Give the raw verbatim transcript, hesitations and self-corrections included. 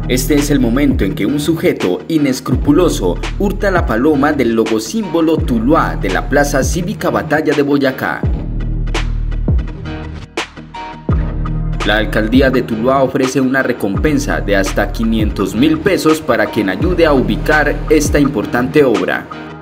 Este es el momento en que un sujeto inescrupuloso hurta la paloma del logosímbolo Tuluá de la Plaza Cívica Batalla de Boyacá. La alcaldía de Tuluá ofrece una recompensa de hasta quinientos mil pesos para quien ayude a ubicar esta importante obra.